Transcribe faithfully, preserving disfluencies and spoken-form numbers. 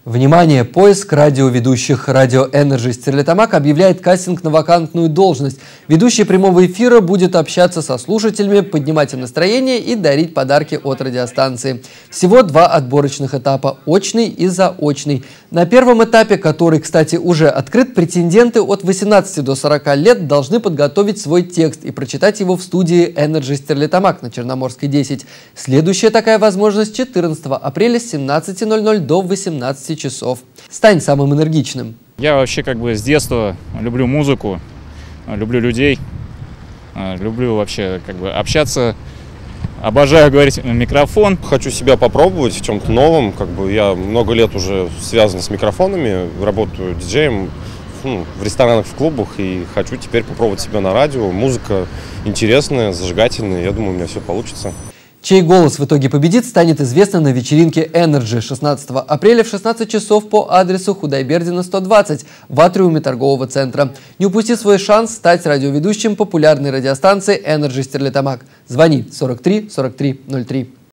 Внимание! Поиск радиоведущих. Радио Energy Стерлитамак объявляет кастинг на вакантную должность. Ведущий прямого эфира будет общаться со слушателями, поднимать им настроение и дарить подарки от радиостанции. Всего два отборочных этапа – очный и заочный. На первом этапе, который, кстати, уже открыт, претенденты от восемнадцати до сорока лет должны подготовить свой текст и прочитать его в студии Energy Стерлитамак на Черноморской десять. Следующая такая возможность – четырнадцатого апреля с семнадцати ноль-ноль до восемнадцати часов. Стань самым энергичным. Я вообще как бы с детства люблю музыку, люблю людей, люблю вообще как бы общаться, обожаю говорить в микрофон. Хочу себя попробовать в чем-то новом, как бы я много лет уже связан с микрофонами, работаю диджеем ну, в ресторанах, в клубах и хочу теперь попробовать себя на радио. Музыка интересная, зажигательная, я думаю, у меня все получится. Чей голос в итоге победит, станет известно на вечеринке Energy шестнадцатого апреля в шестнадцать часов по адресу Худайбердина сто двадцать в атриуме торгового центра. Не упусти свой шанс стать радиоведущим популярной радиостанции Energy Стерлитамак. Звони сорок три сорок три ноль три.